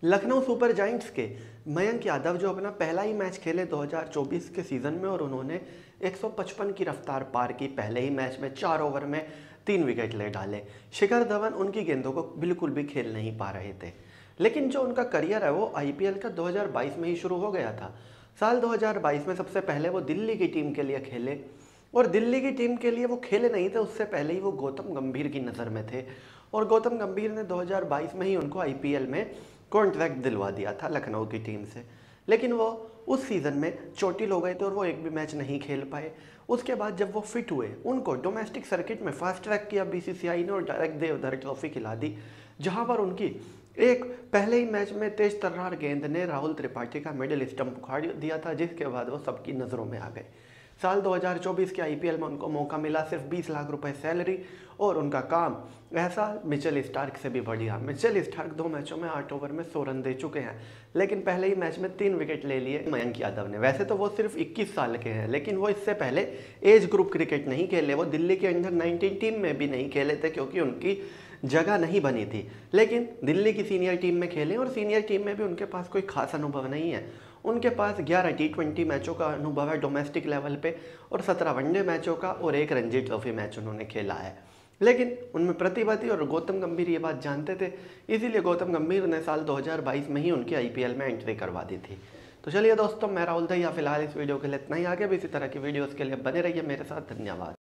Lucknow super giants के मयंक यादव जो अपना पहला ही मैच खेले 2024 के सीज़न में और उन्होंने 155 की रफ्तार पार की। पहले ही मैच में 4 ओवर में 3 विकेट ले डाले। शिखर धवन उनकी गेंदों को बिल्कुल भी खेल नहीं पा रहे थे, लेकिन जो उनका करियर है वो आईपीएल का 2022 में ही शुरू हो गया था। साल 2022 में सबसे पहले वो दिल्ली की टीम के लिए खेले और दिल्ली की टीम के लिए वो खेले नहीं थे, उससे पहले ही वो गौतम गंभीर की नज़र में थे और गौतम गंभीर ने 2022 में ही उनको आईपीएल में कॉन्ट्रैक्ट दिलवा दिया था लखनऊ की टीम से। लेकिन वो उस सीज़न में चोटिल हो गए थे और वो एक भी मैच नहीं खेल पाए। उसके बाद जब वो फिट हुए, उनको डोमेस्टिक सर्किट में फास्ट ट्रैक किया बीसीसीआई ने और डायरेक्ट देवधर ट्रॉफी खिला दी, जहां पर उनकी एक पहले ही मैच में तेज तर्रार गेंद ने राहुल त्रिपाठी का मिडिल स्टंप उखाड़ दिया था, जिसके बाद वो सबकी नज़रों में आ गए। साल 2024 के आईपीएल में उनको मौका मिला, सिर्फ 20 लाख रुपए सैलरी, और उनका काम ऐसा मिचेल स्टार्क से भी बढ़िया। मिचेल स्टार्क 2 मैचों में 8 ओवर में 100 रन दे चुके हैं, लेकिन पहले ही मैच में 3 विकेट ले लिए मयंक यादव ने। वैसे तो वो सिर्फ 21 साल के हैं, लेकिन वो इससे पहले एज ग्रुप क्रिकेट नहीं खेले। वो दिल्ली के अंडर 19 टीम में भी नहीं खेले थे क्योंकि उनकी जगह नहीं बनी थी, लेकिन दिल्ली की सीनियर टीम में खेले और सीनियर टीम में भी उनके पास कोई खास अनुभव नहीं है। उनके पास 11 T20 मैचों का अनुभव है डोमेस्टिक लेवल पे और 17 वनडे मैचों का और 1 रणजी ट्रॉफी मैच उन्होंने खेला है। लेकिन उनमें प्रतिभा थी और गौतम गंभीर ये बात जानते थे, इसीलिए गौतम गंभीर ने साल 2022 में ही उनकी आईपीएल में एंट्री करवा दी थी। तो चलिए दोस्तों, मैं राहुल दहिया फिलहाल इस वीडियो के लिए इतना ही। आगे भी इसी तरह की वीडियोज़ के लिए बने रहिए मेरे साथ। धन्यवाद।